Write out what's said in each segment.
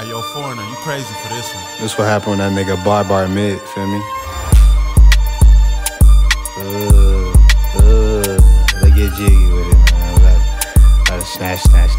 Hey, yo, foreigner, you crazy for this one. This what happened when that nigga bar mid, feel me? They get jiggy with it, man. Let it snatch.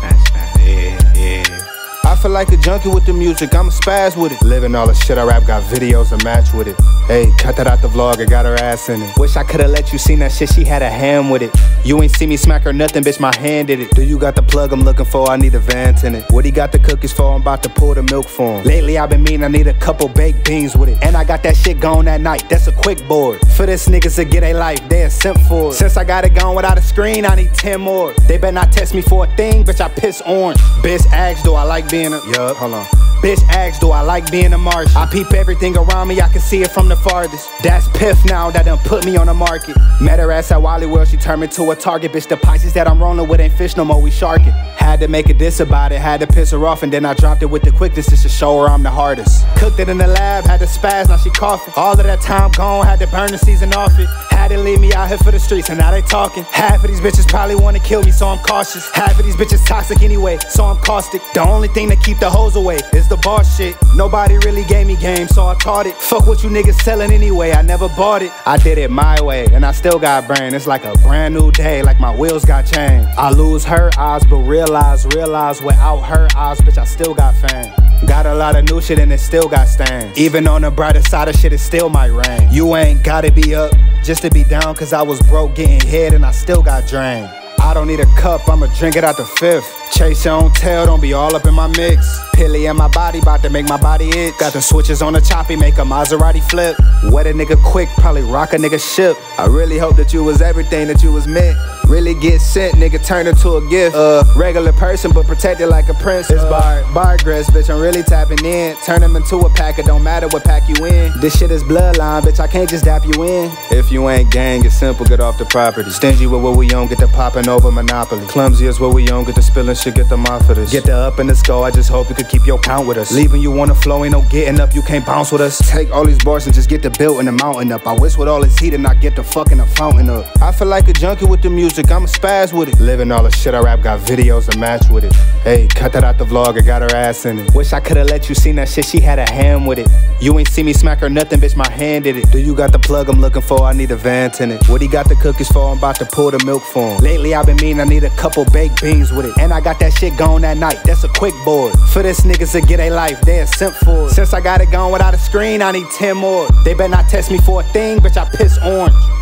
Yeah. I feel like a junkie with the music, I'm a spaz with it. Living all the shit I rap, got videos to match with it. Hey, cut that out the vlog, I got her ass in it. Wish I could've let you seen that shit, she had a hand with it. You ain't see me smack her nothing, bitch, my hand did it. Do you got the plug I'm looking for? I need a vent in it. What he got the cookies for? I'm about to pour the milk for him. Lately I've been mean, I need a couple baked beans with it. And I got that shit gone that night, that's a quick board. For this niggas to get a life, they a simp for it. Since I got it gone without a screen, I need 10 more. They better not test me for a thing, bitch, I piss orange. Bitch asks, do I like being a... Yup, hold on. Bitch asks, do I like being a Martian? I peep everything around me, I can see it from the farthest. That's Piff now, that done put me on the market. Met her ass at Wally World, she turned me to a target. Bitch, the Pisces that I'm rolling with ain't fish no more, we sharking. Had to make a diss about it, had to piss her off, and then I dropped it with the quickness just to show her I'm the hardest. Cooked it in the lab, had to spaz, now she coughing. All of that time gone, had to burn the season off it. Had to leave me out here for the streets, and now they talking. Half of these bitches probably wanna kill me, so I'm cautious. Half of these bitches toxic anyway, so I'm caustic. The only thing that keep the hoes away is the boss shit. Nobody really gave me game, so I taught it. Fuck what you niggas selling anyway, I never bought it. I did it my way, and I still got brain. It's like a brand new day, like my wheels got changed. I lose her eyes, but realize without her eyes, bitch, I still got fame. Got a lot of new shit and it still got stains. Even on the brighter side of shit, it still might rain. You ain't gotta be up just to be down, cause I was broke getting hit and I still got drained. I don't need a cup, I'ma drink it out the fifth. Chase your own tail, don't be all up in my mix. Pilly in my body, bout to make my body itch. Got the switches on the choppy, make a Maserati flip. Wet a nigga quick, probably rock a nigga ship. I really hope that you was everything that you was meant. Really get sent, nigga, turn into a gift. Regular person, but protected like a prince. It's bar grass, bitch, I'm really tapping in. Turn him into a pack, it don't matter what pack you in. This shit is bloodline, bitch, I can't just dap you in. If you ain't gang, it's simple, get off the property. Stingy with what we own, get the popping over Monopoly. Clumsy is what we own, get the spilling shit, get the mouth for this. Get the up in the skull, I just hope you could keep your count with us. Leaving you on the flow, ain't no getting up, you can't bounce with us. Take all these bars and just get the built and the mountain up. I wish with all this heat and I get the fucking the fountain up. I feel like a junkie with the music, I'm a spaz with it. Living all the shit I rap, got videos to match with it. Hey, cut that out the vlog, I got her ass in it. Wish I could've let you seen that shit, she had a hand with it. You ain't see me smack her nothing, bitch, my hand did it. Do you got the plug I'm looking for? I need a vent in it. What he got the cookies for? I'm about to pour the milk for him. Lately I've been mean, I need a couple baked beans with it. And I got that shit gone that night, that's a quick board. For this niggas to get a life, they a simp for it. Since I got it gone without a screen, I need 10 more. They better not test me for a thing, bitch, I piss orange.